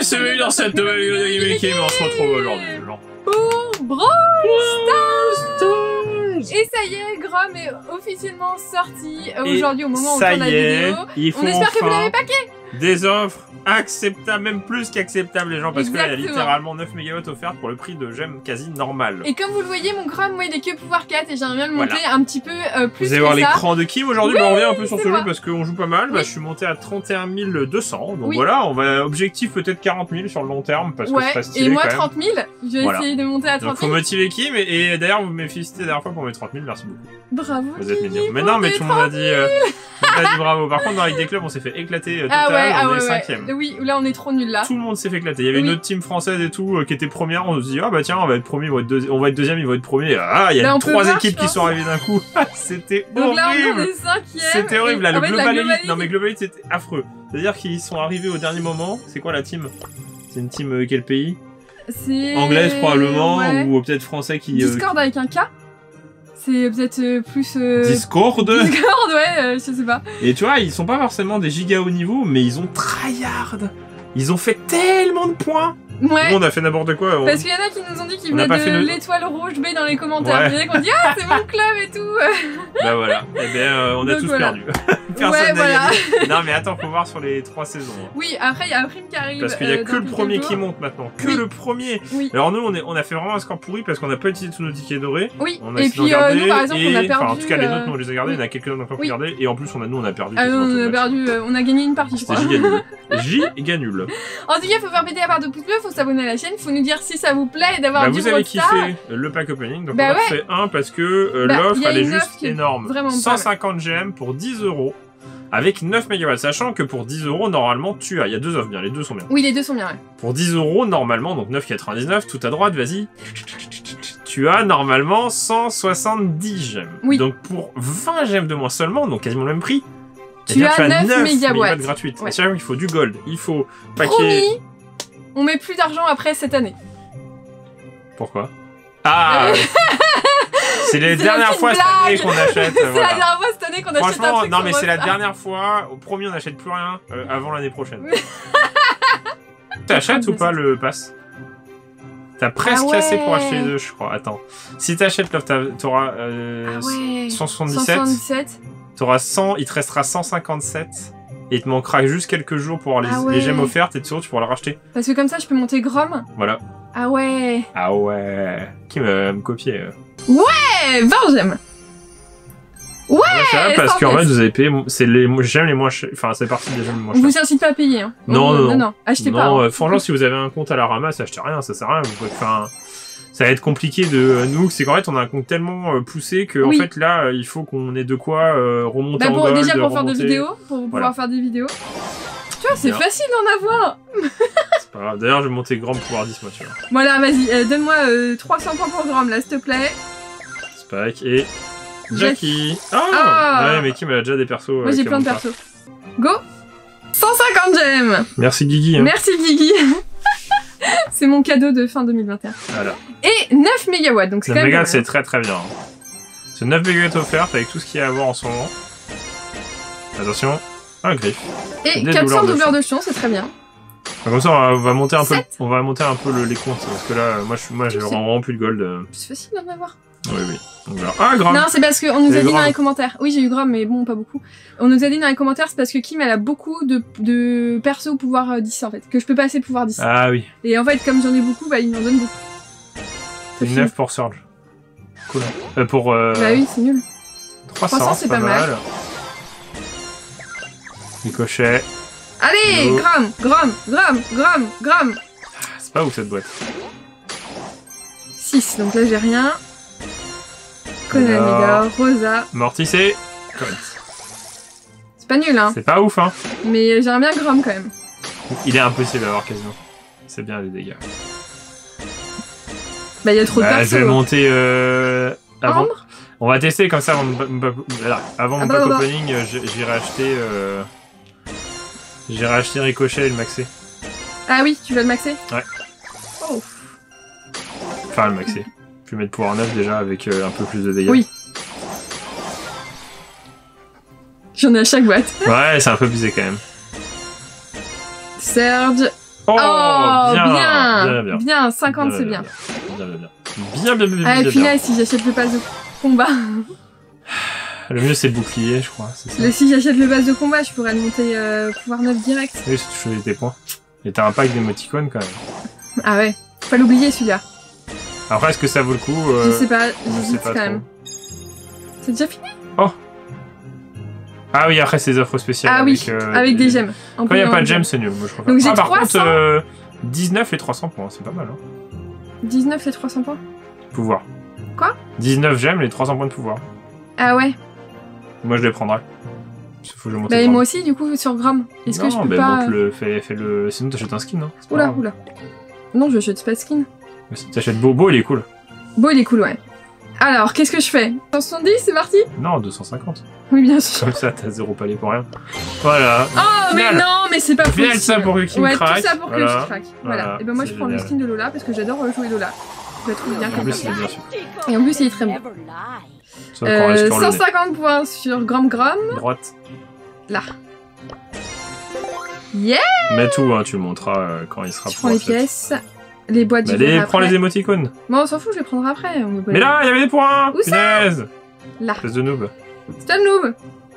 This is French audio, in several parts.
bienvenue dans cette nouvelle vidéo de Gaming on se retrouve aujourd'hui pour Brawl Stars. Et ça y est, Grom est officiellement sorti aujourd'hui au moment où on tourne la vidéo. On espère que vous l'avez paqué. Des offres acceptables, même plus qu'acceptables les gens, parce qu'il y a littéralement 9 MW offertes pour le prix de gemme quasi normal. Et comme vous le voyez, mon Grom, moi il est que pouvoir 4 et j'aimerais bien le monter un petit peu plus. Vous allez voir l'écran de Kim aujourd'hui, on revient un peu sur ce jeu parce qu'on joue pas mal. Bah, je suis monté à 31 200, donc voilà, on va objectif peut-être 40 000 sur le long terme parce que c'est stylé. Et moi 30 000, je vais essayer de monter à 30 000. Donc faut motiver Kim et d'ailleurs vous m'avez félicité la dernière fois pour mes 30 000, merci beaucoup. Bravo. Vous êtes mignons. Mais non, mais tout le monde a dit, bravo. Par contre dans Ligue des clubs on s'est fait éclater total, on est 5ème. Oui, là on est trop nuls là. Tout le monde s'est fait éclater. Il y avait une autre team française et tout qui était première. On se dit ah bah tiens on va être premier, on va être deuxième, ils vont être premier. Ah il y a 3 équipes qui sont arrivées d'un coup. C'était horrible. Donc là on est 5ème. C'était horrible. Là le Global Elite. Non mais Global Elite c'était affreux. C'est-à-dire qu'ils sont arrivés au dernier moment. C'est quoi la team? C'est une team quel pays? C'est anglaise probablement ou peut-être français qui. Discord avec un K. C'est peut-être plus... Discord. Discord, ouais, je sais pas. Et tu vois, ils sont pas forcément des giga haut niveau, mais ils ont tryhard. Ils ont fait tellement de points. Ouais. Nous, on a fait n'importe quoi. Parce qu'il y en a qui nous ont dit qu'ils venaient de l'étoile rouge B dans les commentaires. Il y en a qui ont dit « Ah, c'est mon club et tout !» Bah voilà. Eh bien, on a tous perdu. Personne n'a gagné. Non, mais attends, faut voir sur les 3 saisons. Oui, après, il y a un prime qui arrive. Parce qu'il y a que le premier qui monte maintenant. Que le premier. Alors nous, on a fait vraiment un score pourri parce qu'on n'a pas utilisé tous nos tickets dorés. Oui, on a et puis nous, par exemple, on a perdu... Enfin, en tout cas, les nôtres, nous, on les a gardés. Il y en a quelques-uns qui ont regardé. Et en plus, nous, on a perdu. On a gagné une partie, je crois. Giga nul. En tout cas, faut faire péter la barre de pouce bleu, faut s'abonner à la chaîne, faut nous dire si ça vous plaît d'avoir du vous avez kiffé le pack opening, donc on en fait un parce que l'offre elle est juste énorme. 150 GM pour 10 € avec 9 MW, sachant que pour 10 € normalement tu as, il y a 2 offres bien, les deux sont bien. Oui, les deux sont bien, ouais. Pour 10 € normalement, donc 9,99, tout à droite, vas-y. Tu as normalement 170 gemmes. Oui. Donc pour 20 gemmes de moins seulement, donc quasiment le même prix. Tu as 9 MW gratuites. Ouais. C'est-à-dire qu'il faut du gold, il faut paquet... Promis, on met plus d'argent après cette année. Pourquoi? Ah c'est les dernières fois cette année qu'on achète. C'est la dernière fois cette année qu'on achète un truc. Non mais c'est la dernière fois. Au premier on n'achète plus rien avant l'année prochaine. T'achètes ou pas le pass? T'as presque cassé pour acheter les deux, je crois. Attends. Si t'achètes l'offre, t'auras 177. T'auras 100, il te restera 157. Et il te manquera juste quelques jours pour avoir les gemmes offertes et tu pourras le racheter. Parce que comme ça je peux monter Grom. Voilà. Ah ouais. Ah ouais. Qui va me copier? Ouais, 20 gemmes. Ouais, parce qu'en fait vous avez payé, c'est les gemmes les moins chères, enfin c'est parti des gemmes les moins chères. On vous incite pas à payer hein. Non, achetez pas. Non, franchement si vous avez un compte à la ramasse, achetez rien, ça sert à rien. Enfin, ça va être compliqué de nous, c'est qu'en fait on a un compte tellement poussé que en fait là il faut qu'on ait de quoi remonter en gold, déjà pour faire des vidéos, pour pouvoir faire des vidéos. Tu vois, c'est facile d'en avoir. C'est pas grave. D'ailleurs je vais monter Grom pouvoir 10 moi tu vois. Voilà, vas-y, donne-moi 300 points pour Grom là s'il te plaît. Spike et Jackie. Ouais, mais Kim a déjà des persos. Moi j'ai plein de persos. Go 150 gemmes. Merci Guigui. Merci Guigui. C'est mon cadeau de fin 2021. Voilà. Et 9 MW, donc c'est quand même... 9 MW, c'est très très bien. C'est 9 MW offertes avec tout ce qu'il y a à voir en ce moment. Attention, un griffe. Et 400 doubleurs de chion, c'est très bien. Comme ça, on va monter un peu, les comptes, parce que là, moi j'ai vraiment plus de gold. C'est facile d'en avoir. Oui. Ah, Grom. Non, c'est parce qu'on nous a dit dans les commentaires. Oui, j'ai eu Grom, mais bon, pas beaucoup. On nous a dit dans les commentaires, c'est parce que Kim, elle a beaucoup de persos au pouvoir 10, en fait. Que je peux passer pouvoir 10. Ah oui. Et en fait, comme j'en ai beaucoup, bah, il m'en donne beaucoup. C'est 9 pour Surge. Cool. Bah oui, c'est nul. 300 c'est pas mal. Ricochet. Allez, Grom. C'est pas où cette boîte? 6, donc là j'ai rien. Konami, Rosa. Mortis et Colt. C'est pas nul, hein. C'est pas ouf, hein. Mais j'aimerais bien Grom quand même. Il est impossible d'avoir quasiment. C'est bien les dégâts. Bah il y a trop de persos. Je vais monter avant. Ambre. On va tester comme ça avant mon pack opening, j'irai acheter Ricochet et le maxer. Ah oui, tu vas le maxer? Ouais. Oh. Enfin le maxer. Je vais mettre pouvoir 9 déjà avec un peu plus de dégâts. Oui. J'en ai à chaque boîte. Ouais, c'est un peu busé quand même. Serge. Oh, bien. Bien, 50 c'est bien. Bien. Ah, punaise, si j'achète le pass de combat. Le mieux c'est le bouclier, je crois. Ça. Si j'achète le pass de combat, je pourrais le monter pouvoir 9 direct. Oui, si tu choisis tes points. Et t'as un pack d'émoticônes quand même. Ah ouais, faut pas l'oublier celui-là. Après, est-ce que ça vaut le coup Je sais pas, j'hésite quand même. C'est déjà fini? Oh! Ah oui, après ces offres spéciales. Ah oui, avec des gemmes. Quand il n'y a pas de gemmes, c'est nul. Moi, je préfère. Donc j'ai par 300. contre, 19 et 300 points, c'est pas mal. Hein. 19 et 300 points? Pouvoir. Quoi? 19 gemmes et 300 points de pouvoir. Ah ouais? Moi, je les prendrai. Faut que je monte bah, moi aussi, du coup, sur Grom. Est-ce que je peux pas... Non, fais-le... Sinon, t'achètes un skin, hein. Oula. Non, je achète pas de skin. Mais si t'achètes Beau, il est cool. Beau, il est cool, ouais. Alors, qu'est-ce que je fais? 170, c'est parti? Non, 250. Oui, bien sûr. Comme ça, t'as 0 palais pour rien. Voilà. Oh, mais non, mais c'est pas possible. Tout ça pour que Kim craque. Ouais, tout ça pour que je craque. Voilà. Et ben moi, je prends le skin de Lola parce que j'adore jouer Lola. Je la trouve bien comme ça. Et en plus, il est très bon. 150 points sur Grom. Droite. Là. Yeah! Mets tout, hein, tu le montreras quand il sera prêt. Je prends les pièces, les boîtes du prends les émoticônes. Bon, on s'en fout, je les prendrai après. Mais là, il y avait des points! Où ça? Là. Espèce de noob. C'est un noob!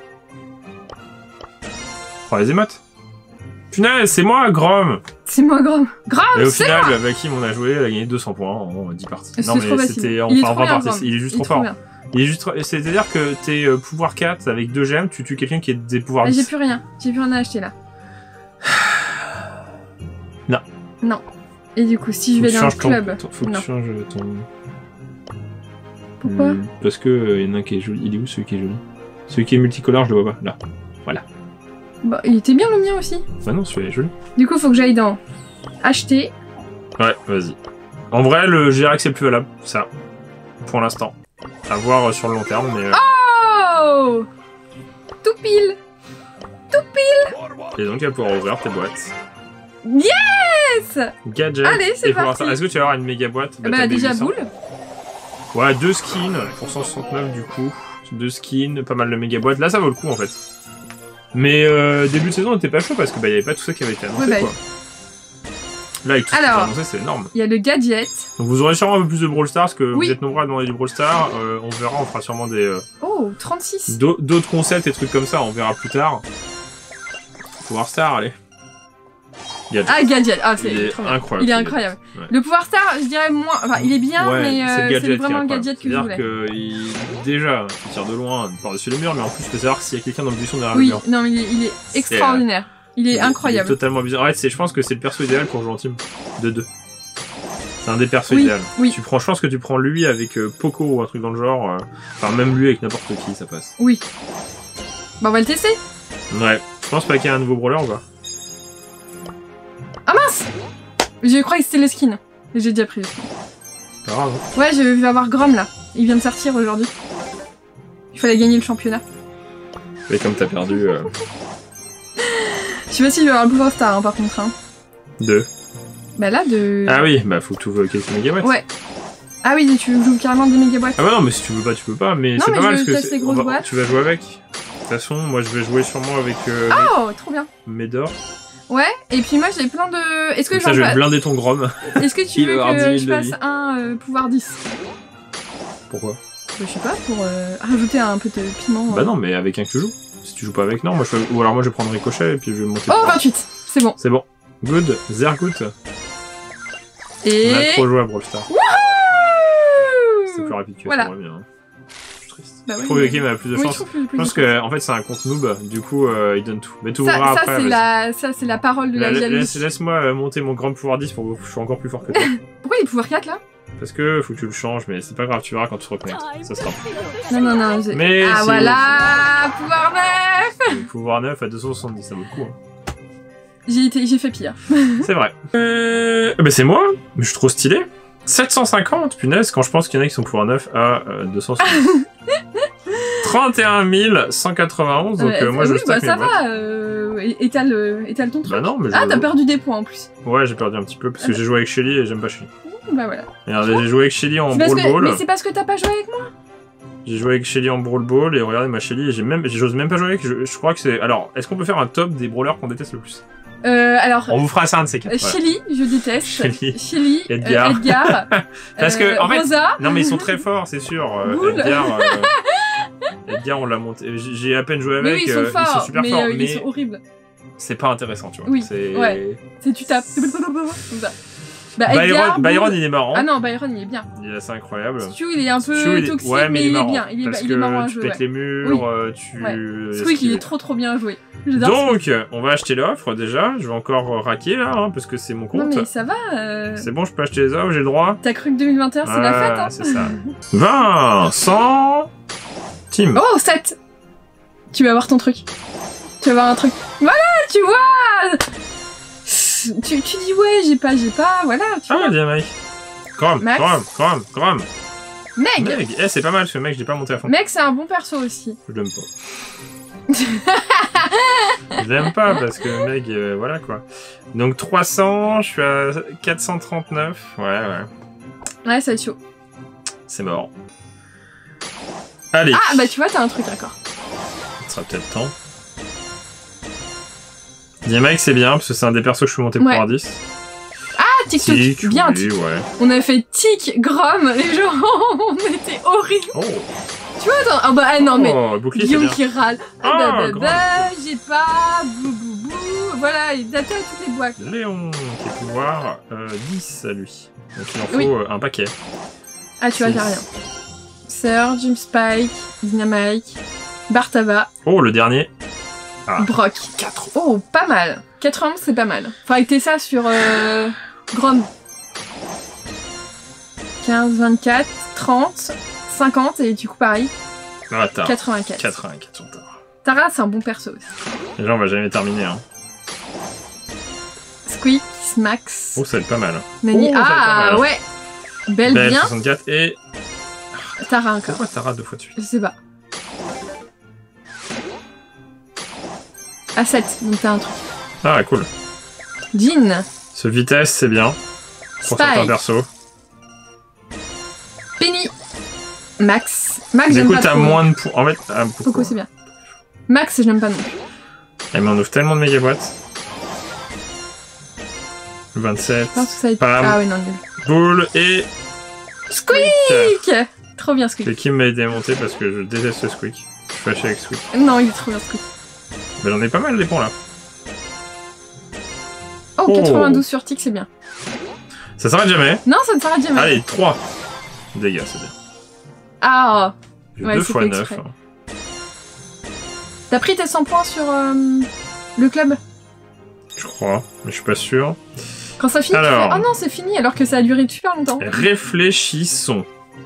Prends les émotes. Punaise, c'est moi, Grom! C'est moi, Grom! Grom, et au final, avec Kim, on a joué, elle a gagné 200 points en 10 parties. Non, mais c'était en 20 parties. Il est juste trop fort. C'est-à-dire que t'es pouvoir 4 avec 2 gemmes, tu tues quelqu'un qui a des pouvoirs 10. J'ai plus rien à acheter là. Non. Et du coup, si je vais dans le club... Faut que tu changes ton... Pourquoi? Parce que y en a un qui est joli. Il est où celui qui est joli? Celui qui est multicolore, je le vois pas. Là. Voilà. Bah, il était bien le mien aussi. Bah non, celui-là est joli. Du coup, faut que j'aille dans... Acheter. Ouais, vas-y. En vrai, le GRX c'est le plus valable, ça. Pour l'instant. À voir sur le long terme, mais... Oh! Tout pile! Et donc, tu vas pouvoir ouvrir tes boîtes. Yes! Gadget. Allez, c'est parti. Est-ce que tu vas avoir une méga boîte? Bah déjà boule. Ouais, 2 skins pour 169 du coup. 2 skins, pas mal de méga boîtes. Là, ça vaut le coup en fait. Mais début de saison, on était pas chaud parce que bah y avait pas tout ça qui avait été annoncé quoi. Là, avec tout ce qui est annoncé, c'est énorme. Il y a le gadget. Donc vous aurez sûrement un peu plus de Brawl Stars parce que vous êtes nombreux à demander du Brawl Stars. On verra, on fera sûrement des... Oh, 36. D'autres concepts et trucs comme ça, on verra plus tard. Pouvoir Star, allez. Gadget. Ah, Gadget, ah, c'est incroyable. Il est incroyable. Ouais. Le pouvoir Star, je dirais moins. Enfin, il est bien, mais c'est vraiment le gadget que je voulais. C'est-à-dire que déjà, tu tires de loin par-dessus le mur, mais en plus, tu peux savoir s'il y a quelqu'un dans le buisson derrière le mur. Oui, non, mais il est extraordinaire. Il est incroyable. Il est totalement bizarre. En fait, je pense que c'est le perso idéal pour jouer en team de 2. C'est un des persos idéal. Oui. Je pense que tu prends lui avec Poco ou un truc dans le genre. Enfin, même lui avec n'importe qui, ça passe. Oui. Bah, on va le tester. Ouais. Je pense pas qu'il y ait un nouveau brawler ou pas. Ah mince! Je crois que c'était le skin. J'ai déjà pris le skin. Pas grave. Ouais, je vais avoir Grom là. Il vient de sortir aujourd'hui. Il fallait gagner le championnat. Et comme t'as perdu... Je sais pas si je vais avoir le pouvoir Star par contre. 2. Bah là, de... Ah oui, bah faut que tu ouvres quelques mégaboîtes. Ouais. Ah oui, tu joues carrément des mégaboîtes. Ah bah non, mais si tu veux pas, tu peux pas. Mais c'est pas mal parce que tu vas jouer avec. De toute façon, moi je vais jouer sûrement avec... Oh, trop bien. Médor. Ouais, et puis moi j'ai plein de... Est-ce que ça, je vais blinder ton Grom. Est-ce que tu veux que je fasse un pouvoir 10? Pourquoi? Je sais pas, pour rajouter un peu de piment. Bah non, mais avec un que tu joues. Si tu joues pas avec, non. Moi, ou alors moi je vais prendre Ricochet et puis je vais monter... Oh, 28. C'est bon. C'est bon. Good. Sehr gut. Et... On a trop joué à Brawl Stars. Wouhou! C'est plus rapide que voilà. ça, bien. Bah ouais, je trouve que Kim a plus de chance. Je pense que en fait c'est un compte noob, du coup il donne tout. Mais tout verra après. Ça c'est la parole de la jalousie. Laisse-moi monter mon grand pouvoir 10 pour que je sois encore plus fort que toi. Pourquoi il est pouvoir 4 là? Parce que faut que tu le changes, mais c'est pas grave, tu verras quand tu te reconnectes. Ça sera. Non. Mais ah voilà, pouvoir 9. Pouvoir 9 à 270, ça vaut le coup. Hein. J'ai fait pire. C'est vrai. Bah c'est moi, mais je suis trop stylé. 750, punaise, quand je pense qu'il y en a qui sont pouvoir 9 à 270. 31 191, donc moi je stack mes boîtes. Va, étale ton truc. Bah non, mais t'as perdu des points en plus. Ouais, j'ai perdu un petit peu, parce que j'ai joué avec Shelly et j'aime pas Shelly. Bah voilà. Regardez, j'ai joué avec Shelly en Brawl Ball. Mais c'est parce que t'as pas joué avec moi. J'ai joué avec Shelly en Brawl Ball, et regardez ma Shelly, et j'ose même pas jouer avec, je crois que c'est... Alors, est-ce qu'on peut faire un top des brawlers qu'on déteste le plus? Alors, on vous fera ça un de ces quatre. Shelly, je déteste. Shelly, Edgar. Parce que, en fait, Rosa. non mais ils sont très forts, c'est sûr. Edgar, on l'a monté. J'ai à peine joué avec. Oui, ils sont forts, ils sont super forts, mais ils sont horribles. C'est pas intéressant, tu vois. Oui. C'est tu tapes comme ça. Bah, Byron, il est marrant. Ah non, Byron, il est bien. Il est assez incroyable. Stu, il est un peu toxique, mais il est bien. Il est marrant à jouer. Tu pètes les murs, Squeak, il est trop bien à jouer. Donc, on va acheter l'offre déjà. Je vais encore raquer là, hein, parce que c'est mon compte. Non, mais ça va. C'est bon, je peux acheter les offres, j'ai le droit. T'as cru que 2021 c'est la fête, hein? C'est ça. 20, 100, Team. Oh, 7. Tu vas avoir ton truc. Tu vas avoir un truc. Voilà, tu vois. Tu dis ouais, j'ai pas, voilà. Tu vois. Dis Mike. Grom. Meg. C'est pas mal ce mec, je l'ai pas monté à fond. Meg, c'est un bon perso aussi. Je l'aime pas. Je l'aime pas parce que Meg, voilà quoi. Donc 300, je suis à 439. Ouais, ça va être chaud. C'est mort. Allez. Ah, bah tu vois, t'as un truc, d'accord. Ça sera peut-être temps. Dynamite, c'est bien, parce que c'est un des persos que je suis monté pour R10. Ah, Tic, bien. Oui, On a fait Tic, Grom, les gens, on était horribles. Oh. Tu vois, attends, non, mais Guillaume qui râle. J'ai pas, bou. Voilà, il date toutes les boîtes. Léon, qui est pouvoir 10 à lui. Donc il en faut un paquet. Ah, tu vois, j'ai rien. Surge, Spike, Dynamite, Bartava. Oh, le dernier. Brock. 4. Oh, pas mal. 91, c'est pas mal. Faudrait que t'aies ça sur Grom. 15, 24, 30, 50, et du coup, pareil. 84. 84 sur Tara. Tara, c'est un bon perso aussi. Déjà, on va jamais terminer. Hein. Squeak, Max. Oh, ça va être pas mal. Nani. Ouais. Belle bien. 64 et... Tara encore. Pourquoi Tara 2 fois de suite? Je sais pas. À 7, donc t'as un truc. Ah, cool. Jean. Ce vitesse, c'est bien. Pour certains persos. Penny. Max, j'aime pas trop. T'as moins de points. En fait, Poco, c'est bien. Max, j'aime pas non plus. Mais on ouvre tellement de méga boîtes. 27. Je pense que ça va être... Ah ouais, non, nul. Boule et... Squeak. Trop bien, Squeak. C'est qui m'a aidé à monter parce que je déteste Squeak. Je suis fâché avec Squeak. Non, il est trop bien, Squeak. Mais j'en ai pas mal des ponts là. Oh, 92 sur Tic, c'est bien. Ça s'arrête jamais. Non, ça ne s'arrête jamais. Allez, 3 dégâts, c'est bien. Ah. Ouais, 2 fois 9. T'as pris tes 100 points sur le club? Je crois, mais je suis pas sûr. Quand ça finit, alors... tu fais... Oh non, c'est fini, alors que ça a duré super longtemps. Réfléchissons.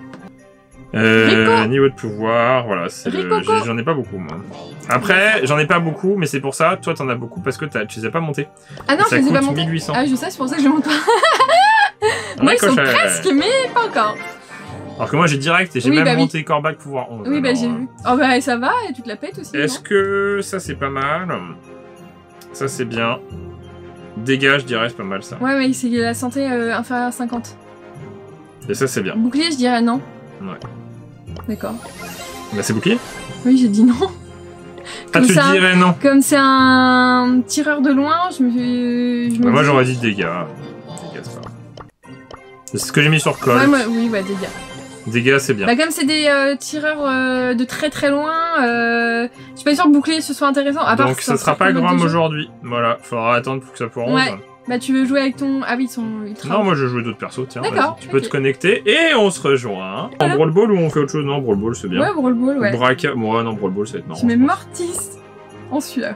Niveau de pouvoir, voilà, j'en ai pas beaucoup moi. Après, j'en ai pas beaucoup, mais c'est pour ça, toi t'en as beaucoup parce que tu les as pas montés. Ah non, je les ai pas montés. 1800. Ah, je sais, c'est pour ça que je monte pas. Moi, ils sont presque, mais pas encore. Alors que moi j'ai direct et j'ai même monté Corbac pouvoir 11. Oui, bah j'ai vu. Oh bah ça va, et tu te la pètes aussi. Est-ce que ça c'est pas mal? Ça c'est bien. Dégâts, je dirais, c'est pas mal ça. Ouais, c'est la santé inférieure à 50. Et ça c'est bien. Bouclier, je dirais non. Ouais. D'accord. Bah c'est bouclier? Oui, j'ai dit non. Ah, tu dirais non? Comme c'est un tireur de loin, moi j'aurais dit dégâts. Dégâts, c'est pas grave. C'est ce que j'ai mis sur Colt. Oui, dégâts. Dégâts, c'est bien. Bah comme c'est des tireurs de très très loin, je suis pas sûre que bouclier ce soit intéressant. À part donc ça sera pas Grom aujourd'hui. Voilà, faudra attendre pour que ça pour 11. Ouais. Bah tu veux jouer avec ton... Ah oui, son ultra... Non, moi je veux jouer d'autres persos, tiens. D'accord. Tu peux te connecter et on se rejoint. En Brawl Ball ou on fait autre chose? Non, Brawl Ball c'est bien. Ouais, Brawl Ball, ouais. Braca... Moi non, Brawl Ball ça va être marrant. Tu mets Mortis en sueur.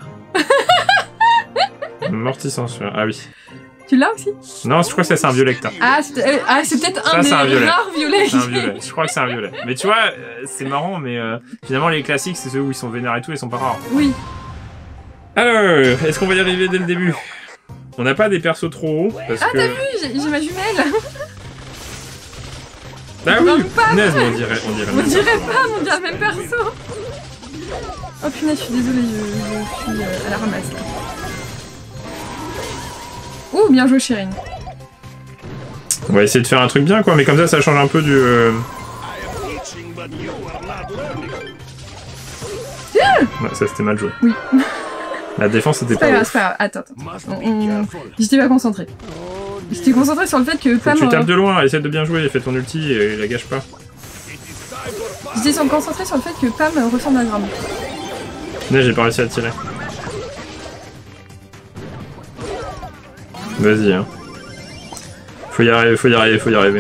Mortis en sueur, ah oui. Tu l'as aussi? Non, je crois que c'est un violet que t'as. Ah, c'est peut-être un des rares violets. C'est un violet, je crois que c'est un violet. Mais tu vois, c'est marrant, mais finalement les classiques c'est ceux où ils sont vénères et tout, ils sont pas rares. Oui. Alors, est-ce qu'on va y arriver dès le début? On n'a pas des persos trop hauts parce que... t'as vu, j'ai ma jumelle. Ah oui, punaise, on dirait le même perso. Oh punaise, je suis désolée, je suis à la ramasse là. Oh, bien joué, Chérine. On va essayer de faire un truc bien quoi, mais comme ça change un peu du... Ouais, ça c'était mal joué. Oui. La défense était pas c'est pas grave. Attends. J'étais pas concentré. J'étais concentré sur le fait que Pam... Tu tapes de loin, essaie de bien jouer, fais ton ulti et la gâche pas. J'étais concentré sur le fait que Pam ressemble à Gram. Mais j'ai pas réussi à tirer. Vas-y, hein. Faut y arriver.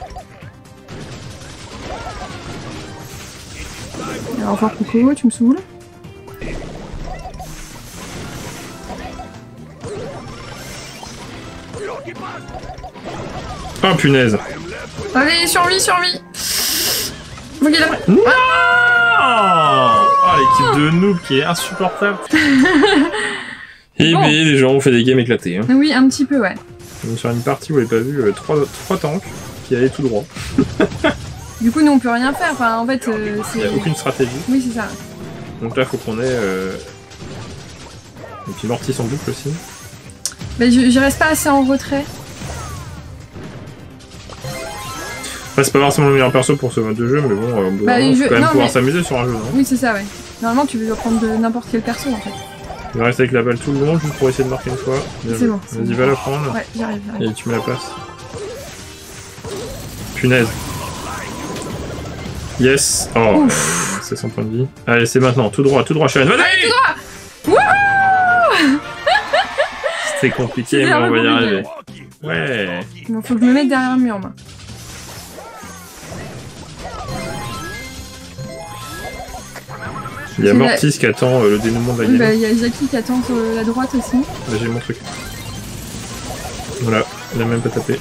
Alors, au revoir Coco, tu me saoules. Oh punaise. Allez, survie. Vous voyez la... Non. Oh, l'équipe de noob qui est insupportable. Et bon. Les gens ont fait des games éclatés. Hein. Oui, un petit peu, ouais. Donc, sur une partie où on n'avait pas vu 3 tanks qui allaient tout droit. Du coup, nous on peut rien faire. Enfin, en fait, il n'y a aucune stratégie. Oui, c'est ça. Donc là, faut qu'on ait. Et puis Mortis en boucle aussi. Bah, je reste pas assez en retrait. Enfin, c'est pas forcément le meilleur perso pour ce mode de jeu, mais bon, faut quand même pouvoir s'amuser sur un jeu. Non oui, c'est ça, ouais. Normalement, tu veux prendre de n'importe quel perso en fait. Je vais rester avec la balle tout le long juste pour essayer de marquer une fois. C'est bon. Vas-y, va la prendre. Ouais, j'arrive. Et tu me la passes. Punaise. Yes. Oh, c'est son point de vie. Allez, c'est maintenant. Tout droit, Sharon. Vas-y. Allez, tout droit. Wouhou. C'était compliqué, mais on va y arriver. Ouais. Bon, faut que je me mette derrière un mur, moi. Il y a Mortis qui attend le dénouement de la game. Bah, il y a Jackie qui attend sur la droite aussi. Bah, j'ai mon truc. Voilà, il a même pas tapé.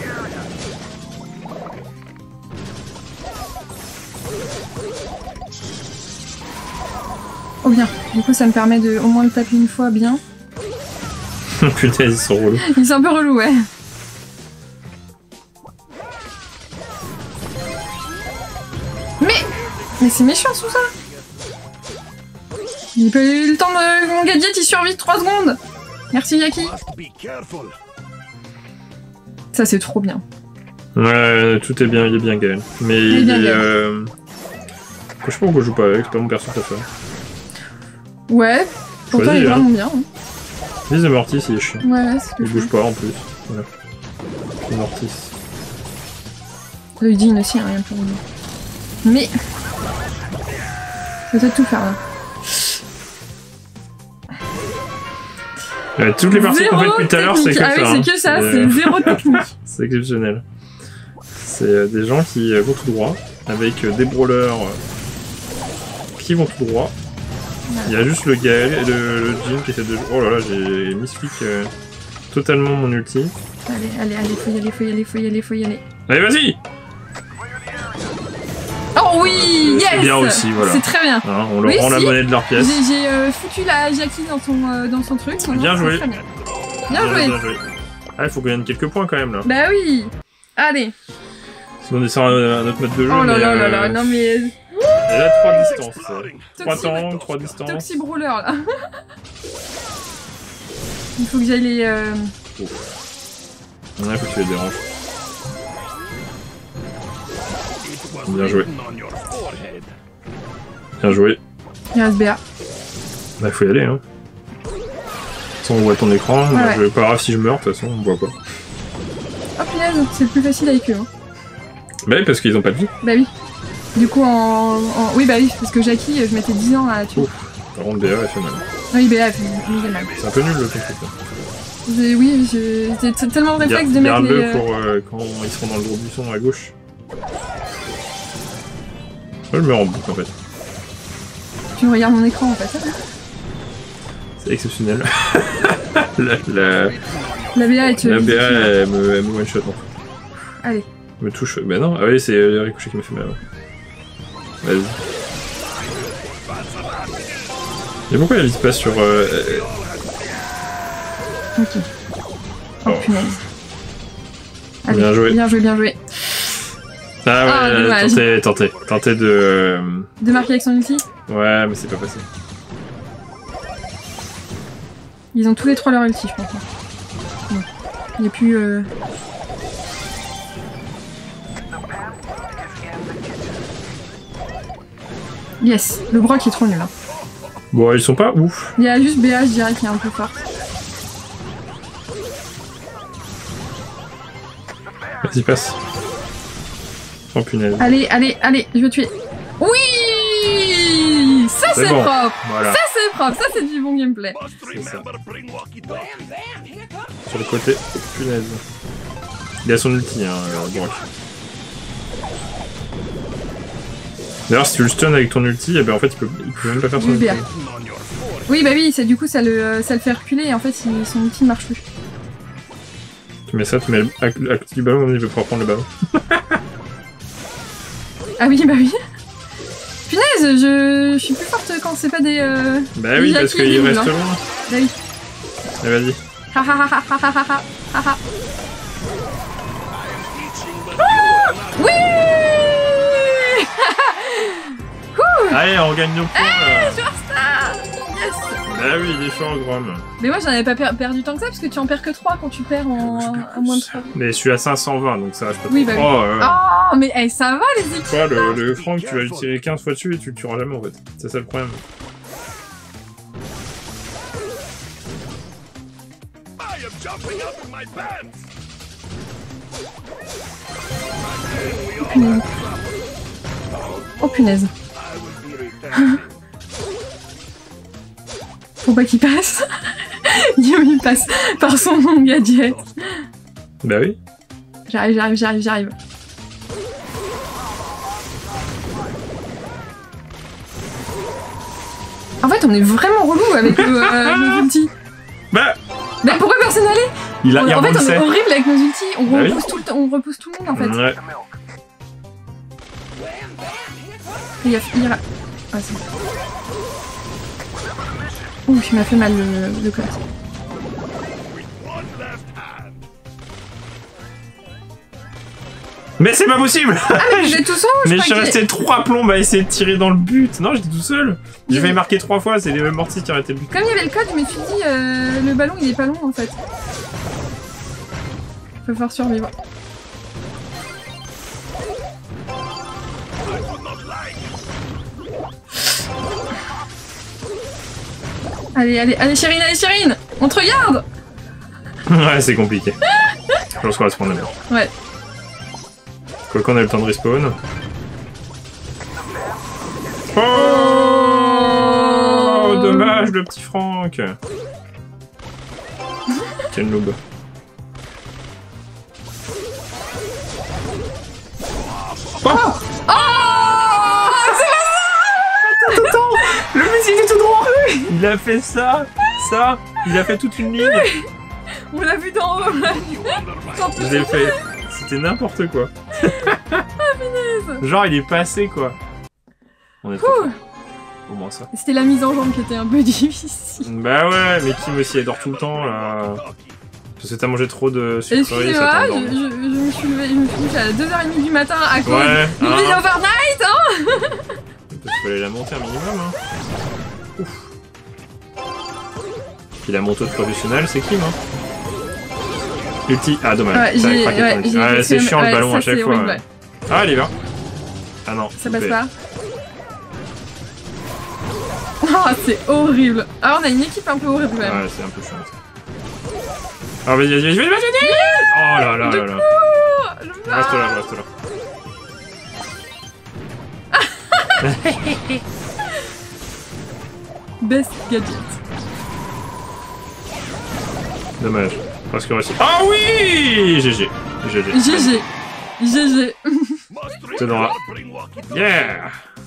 Oh bien, du coup ça me permet de au moins le taper une fois bien. Putain, ils sont relous. Ils sont un peu relous, ouais. Mais c'est méchant tout ça. J'ai pas eu le temps de... Mon gadget il survit 3 secondes. Merci Yaki. Ça c'est trop bien. Ouais, tout est bien, il est bien Gaël. Mais il est... Je sais pas pourquoi je joue pas avec, c'est pas mon perso préféré. Ouais, pourtant il est vraiment bien. Hein. Vise de Mortis, il est chiant. Ouais, c'est il bouge pas en plus. Voilà. Mortis. Il dit aussi, rien pour nous. Mais... Je vais peut-être tout faire là. Toutes les parties qu'on fait depuis tout à l'heure, c'est que ça. Ah oui, c'est que ça, c'est zéro technique. C'est exceptionnel. C'est des gens qui vont tout droit, avec des brawlers qui vont tout droit. Ouais. Il y a juste le Gaël et le Jin qui essaie de jouer. Oh là là, j'ai misclick totalement mon ulti. Allez, faut y aller. Allez, vas-y! Oh oui, yes! C'est bien aussi, voilà. C'est très bien. Hein, on leur rend la monnaie de leur pièce. J'ai foutu la Jackie dans son truc. Bien joué. Bien joué. Ah, il faut qu'on gagne quelques points quand même là. Bah oui. Allez. Sinon on est sur un autre mode de jeu. Oh là là, non mais... Et là, 3 distances. 3 tanks, 3 distances. Toxi Brawler là. Il faut que j'aille les... Ouais, faut que tu les déranges. Bien joué. Bien joué. Il reste BA. Bah faut y aller hein. De toute façon on voit ton écran, ouais. Je vais pas grave si je meurs, de toute façon on voit pas. Oh punaise, c'est le plus facile avec eux. Hein. Bah oui parce qu'ils ont pas de vie. Bah oui. Du coup Oui bah oui, parce que Jackie, je mettais 10 ans à la tuer. Par contre BA elle fait mal. Oui BA elle fait mal. C'est un peu nul le truc là. Oui, j'ai tellement de réflexe de mettre les... Garde-le pour quand ils seront dans le gros buisson à gauche. Je me rends boucle en fait. Tu regardes mon écran en fait. C'est exceptionnel. la BA est La BA elle me one shot en fait. Allez. Me touche. Bah non, ah oui c'est le ricochet qui me fait mal. Vas-y. Et pourquoi elle se passe sur... Ok. Oh punaise. Allez, bien joué. Bien joué. Ah ouais, tentez de... De marquer avec son ulti. Ouais, mais c'est pas passé. Ils ont tous les 3 leur ulti, je pense. Bon. Il n'y a plus... Yes, le Brock est trop nul. Hein. Bon, ils sont pas ouf. Il y a juste BA, je dirais, qui est un peu forte. Vas-y, passe. Oh punaise. Allez, allez, allez, je veux tuer. Oui! Ça c'est bon. Propre! Voilà. Ça c'est propre, ça c'est du bon gameplay. C'est ça. Sur le côté, punaise. Il a son ulti, hein, Brock. D'ailleurs, si tu le stun avec ton ulti, eh ben, en fait, il peut même pas faire son ulti. Oui, bah oui, du coup, ça le fait reculer et en fait, son ulti ne marche plus. Tu mets ça, tu mets à côté du ballon, il veut pouvoir prendre le ballon. Ah oui, bah oui. Punaise, je suis plus forte quand c'est pas des... bah oui, parce qu'il reste loin. Bah oui. Allez, vas-y. Oui. Allez, on gagne nos points. Yes. Bah oui, il est fort, Grom. Mais moi, j'en avais pas perdu tant que ça, parce que tu en perds que 3 quand tu perds en moins de 3. Mais je suis à 520, donc ça va, je peux oui, bah oui. Oh, mais hey, ça va, les équipes. Quoi, le Franck, tu vas le tirer 15 fois dessus et tu le tueras jamais, en fait. C'est ça le problème. Oh punaise. Faut pas qu'il passe. Il passe par son gadget. Bah oui. J'arrive. En fait, on est vraiment relou avec nos ultis. Bah pourquoi personne n'allait? En fait, on est horrible avec nos ultis. On repousse tout le monde en fait. Ouais. Il ira... Ah, c'est bon. Ouh, il m'a fait mal le code. Mais c'est pas possible! Ah mais vous êtes tout seul? Mais je suis resté 3 plombs à essayer de tirer dans le but. Non, j'étais tout seul. J'ai failli marquer 3 fois, c'est les mêmes mortiers qui arrêtaient le but. Comme il y avait le code, je me suis dit, le ballon il est pas long en fait. Faut falloir survivre. Allez Chérine, on te regarde. Ouais, c'est compliqué. Je pense qu'on va se prendre la merde. Ouais. Quoi qu'on ait le temps de respawn. Oh, dommage, le petit Franck. Quel noob. Oh, Attends, le mec il est tout droit. Il a fait ça, il a fait toute une ligne. On l'a vu d'en haut. Je l'ai fait, c'était n'importe quoi. Genre il est passé quoi. On est trop fort. Au moins ça. C'était la mise en jambe qui était un peu difficile. Bah ouais, mais Kim aussi elle dort tout le temps là. Parce que t'as mangé trop de sucreries, ça t'a endormi. Je me suis couché à 2h30 du matin à cause du overnight, hein. Il fallait la monter un minimum, hein. Ouf. Puis la monteuse professionnelle, c'est Kim, hein. Ulti. Ah, dommage. Ouais, c'est chiant le ballon à chaque fois. Ouais. Ah, elle y va. Ah non. Ça passe pas. Oh, c'est horrible. Ah, on a une équipe un peu horrible quand même. Ouais, c'est un peu chiant. Ah, vas-y. Oh là là là là. Reste là. Best gadget. Dommage. Presque réussi. Ah oui! GG. T'es dans là. Yeah!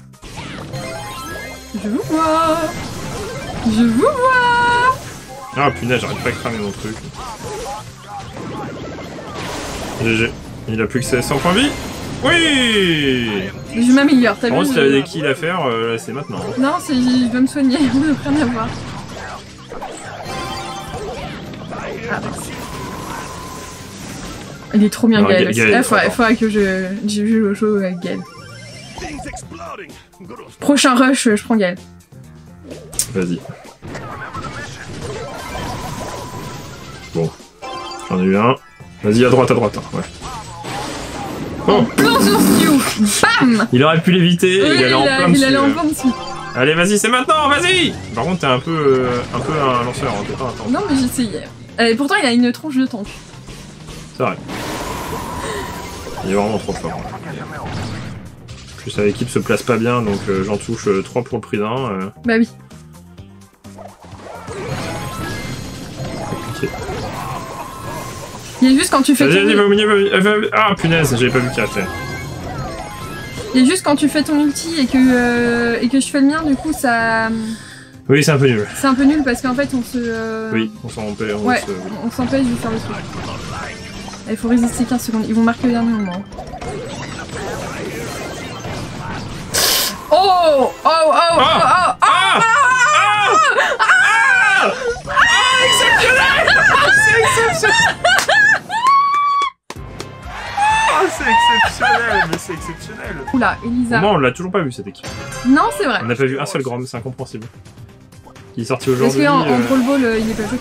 Je vous vois. Ah punaise, j'arrête pas de cramer mon truc. GG. Il a plus que 100 points de vie. Oui! Je m'améliore, t'as vu? Par contre, si t'avais des kills à faire, c'est maintenant. Hein. Non, je dois me soigner, on n'a rien à voir. Ah, il est trop bien, Gaël. Il faudra que je joue avec Gaël. Prochain rush, je prends Gaël. Vas-y. Bon. J'en ai eu un. Vas-y, à droite, hein. Ouais. Oh. Plan sur Stu. Bam. Il aurait pu l'éviter, il allait en plein dessus. Il allait en plein dessus. Allez, vas-y, c'est maintenant, vas-y. Par contre, t'es un peu un lanceur, hein, t'es pas un tank. Non, mais j'essayais. Pourtant, il a une tronche de tank. C'est vrai. Il est vraiment trop fort. En plus, l'équipe se place pas bien, donc j'en touche 3 pour le prix d'un. Bah oui. Okay. Il y a juste quand tu fais Ah, punaise, j'avais pas vu qu'il y a fait. Il y a juste quand tu fais ton ulti et que je fais le mien, du coup, ça... Oui, c'est un peu nul. C'est un peu nul parce qu'en fait, on se... Oui, on s'empêche. Ouais, on s'empêche de faire le truc. Il faut résister 15 secondes. Ils vont marquer au dernier moment. Oh! Oh! Oh! Oh! Oh! Exceptionnel! C'est exceptionnel! Oh, c'est exceptionnel! Mais c'est exceptionnel! Oula, Elisa. Non, on l'a toujours pas vu cette équipe. Non, c'est vrai. On n'a pas vu un seul Grom, c'est incompréhensible. Il est sorti aujourd'hui. Parce qu'en Brawl Ball, il est pas joué.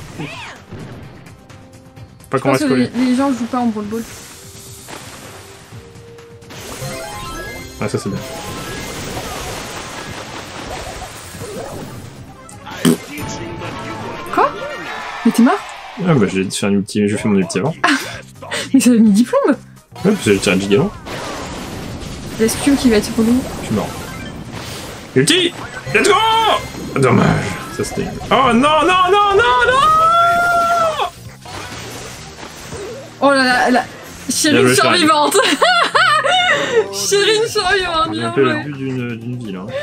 Pas qu'on va se coller. Les gens jouent pas en Brawl Ball. Ah, ça c'est bien. Quoi? Mais t'es mort? Ah bah j'ai fait un ulti, j'ai fait mon ulti avant. Ah. Mais ça a mis 10 plombes. Ouais, parce que j'ai tiré un giga. La Q qui va être relou. Je suis mort. Ulti! Let's go! Dommage. Ça c'était... Oh non, non, non, non, non! Oh là là, Chérine survivante. Chérine survivante, bien joué. On a fait le but d'une ville, hein.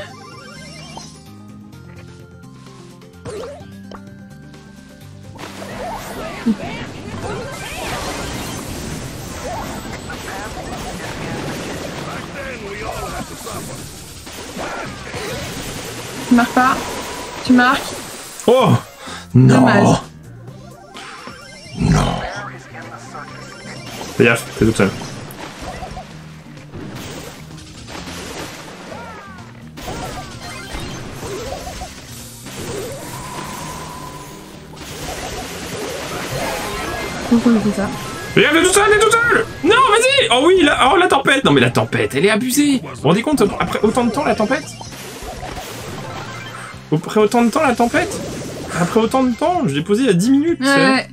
Tu marques pas. Tu marques. Oh non. Dommage. Non. Fais gaffe, t'es toute seule. Pourquoi il fait ça? Fais gaffe, t'es toute seule, t'es toute seule. Non, vas-y. Oh oui, oh la tempête. Non mais la tempête, elle est abusée. Vous vous rendez compte, après autant de temps la tempête? Après autant de temps la tempête? Après autant de temps, je l'ai posé il y a 10 minutes. Ouais.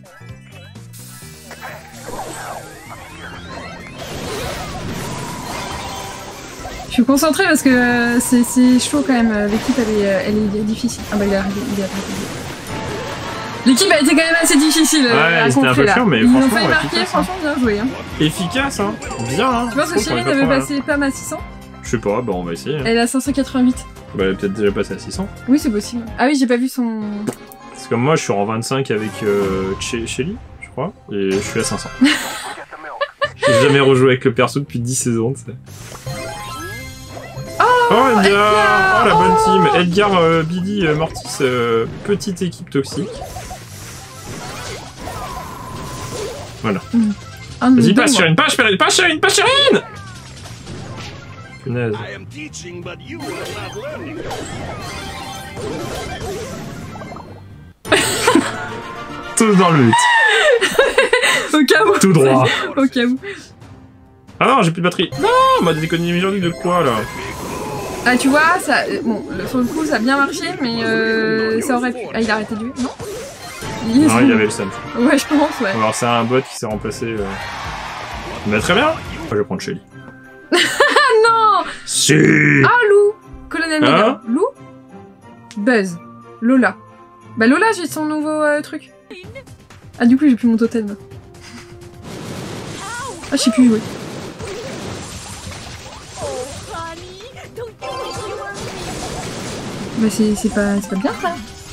Je suis concentrée parce que c'est chaud quand même. L'équipe elle est difficile. Ah bah il est arrivé. L'équipe a été quand même assez difficile à contrer là. Mais ils ont failli marquer, franchement bien joué. Hein. Efficace, hein. Bien. Hein. Tu penses que Chérine avait passé Pam à 600? Je sais pas, bah on va essayer. Hein. Elle est à 588. Bah elle est peut-être déjà passée à 600. Oui c'est possible. Ah oui j'ai pas vu son... C'est comme moi je suis en 25 avec Shelly, je crois, et je suis à 500. J'ai jamais rejoué avec le perso depuis 10 saisons, tu sais. Oh Edgar! Oh la bonne team! Edgar, Biddy, Mortis, petite équipe toxique. Voilà. Vas-y, passe Chérine, passe Chérine, passe Chérine! Punaise. Tous dans le but. Au cas où. Tout droit. Au cas où. Ah non, j'ai plus de batterie. Non, on m'a déconné aujourd'hui de quoi là? Ah tu vois, ça, bon, sur le coup ça a bien marché, mais ça aurait pu... Ah il a arrêté de jouer, non? Non, il avait le seum. Ouais, je pense, ouais. Alors c'est un bot qui s'est remplacé... Mais très bien. Moi je vais prendre Shelly. Ah non! Si! Ah Lou! Colonel Mega. Lou? Buzz. Lola. Bah Lola j'ai son nouveau truc. Ah du coup j'ai plus mon totem. Ah je sais plus jouer. Bah c'est pas bien ça.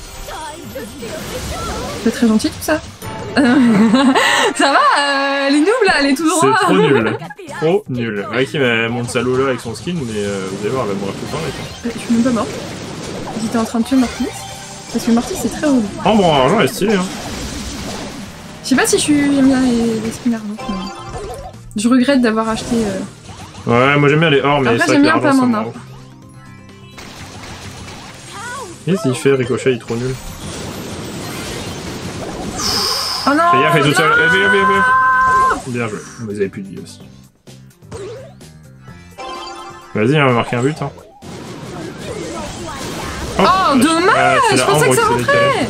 C'est pas très gentil tout ça. Ça va, elle est noob là, elle est tout droit. C'est trop nul. Trop nul. Ouais, qui monte sa Lola avec son skin, mais vous allez voir, elle va mourir tout le temps. Je suis même pas morte. J'étais en train de tuer Mortis. Parce que Mortis c'est très relou. Oh bon, l'argent est stylé hein. Je sais pas si j'aime bien les skins argent. Je regrette d'avoir acheté... Ouais, moi j'aime bien les or, mais après j'aime bien pas mon or. Et s'il fait ricochet, il est trop nul. Oh non! Fais gaffe, elle est toute seule. Bien joué. Vous avez plus de vie aussi. Vas-y, on va marquer un but. Hein. dommage. Je pensais que ça rentrait.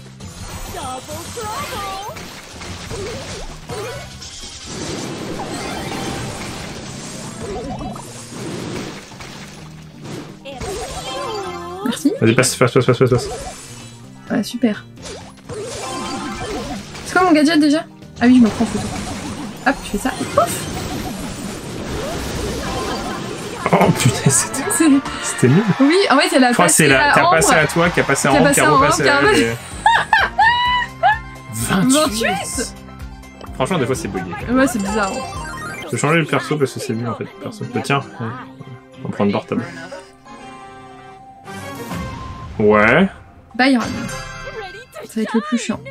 Merci. Vas-y, passe. Ouais, super. C'est quoi mon gadget déjà? Ah oui, je me prends en photo. Hop, je fais ça. Pouf. Oh putain, c'était nul. Oui, en fait, elle a passé à T'as passé à toi, qui a passé à Ambre, qui a repassé à elle. 28. Franchement, des fois, c'est bugué. Ouais, c'est bizarre. Je vais changer le perso parce que c'est mieux en fait. Perso. Tiens, on va prendre Bartable. Ouais. Byron. Ça va être le plus chiant.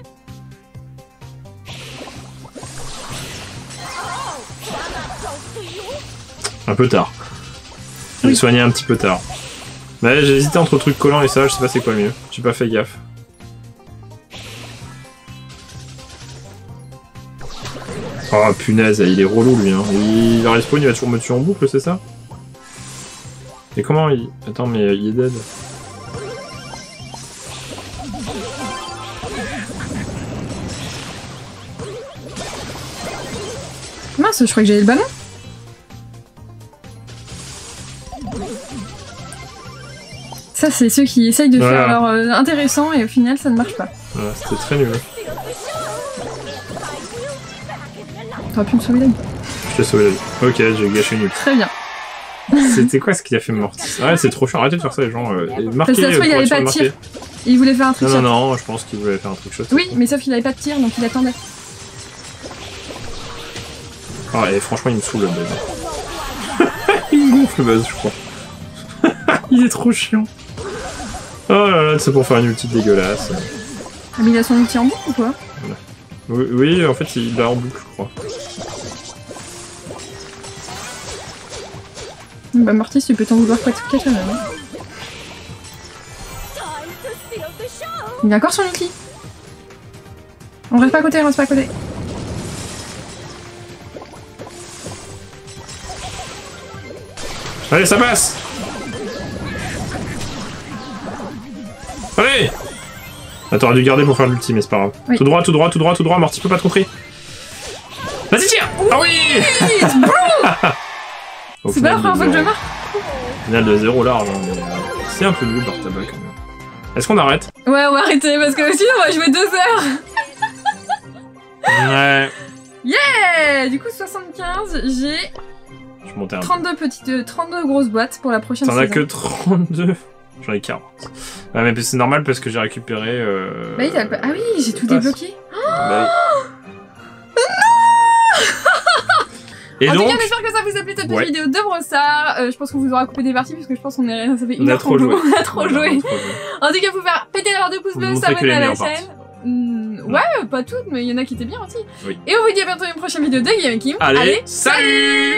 Un peu tard. J'ai soigné un petit peu tard. Mais j'ai hésité entre trucs collants et ça, je sais pas c'est quoi mieux. J'ai pas fait gaffe. Oh punaise, il est relou lui. Hein. Il va respawn, il va toujours me tuer en boucle, c'est ça? Et comment il... Attends, mais il est dead. Mince, je crois que j'avais le ballon. Ça, c'est ceux qui essayent de faire leur intéressant et au final, ça ne marche pas. Ouais, c'était très nul. T'aurais pu me sauver la vie. Je t'ai sauvé la vie. Ok, j'ai gâché une. Très bien. C'était quoi ce qui a fait Mortis? Ouais, c'est trop chiant, arrêtez de faire ça les gens. Parce que ça se trouve, il avait pas de tir. Il voulait faire un truc shot. Non, je pense qu'il voulait faire un truc shot. Oui, mais sauf qu'il avait pas de tir, donc il attendait. Ah, et franchement, il me saoule le buzz. Il me gonfle le buzz, je crois. Il est trop chiant. Oh là là, c'est pour faire une ulti dégueulasse. Ah, mais il a son ulti en boucle ou quoi? Oui, en fait, il l'a en boucle, je crois. Bah, Mortis, tu peux t'en vouloir pas tout cacher, là. Il a encore son ulti. On reste pas à côté, Allez, ça passe! Allez! Ah, t'aurais dû garder pour faire l'ulti, mais c'est pas grave. Oui. Tout droit, Morty peut pas te contrer. Vas-y, tire! Oui, ah oui! C'est pas la première fois que je marque. Final de 0 large, hein, mais c'est un peu nul par tabac quand même. Est-ce qu'on arrête? Ouais, on va arrêter parce que sinon on va jouer 2 heures. Ouais. Yeah! Du coup, 75, j'ai 32 grosses boîtes pour la prochaine saison. T'en as que 32? J'en ai 40. Ouais, mais c'est normal parce que j'ai récupéré... Bah oui, ah oui, j'ai tout débloqué. Bah oui. Et en tout cas, j'espère que ça vous a plu cette petite vidéo de Brossard. Je pense qu'on vous aura coupé des parties parce que je pense qu'on est... ça fait une heure qu'on joue. On a trop joué. En tout cas, vous faire péter la barre de pouce bleu, s'abonner à la chaîne. Ouais, pas toutes, mais il y en a qui étaient bien aussi. Oui. Et on vous dit à bientôt dans une prochaine vidéo de Game Kim. Allez, salut!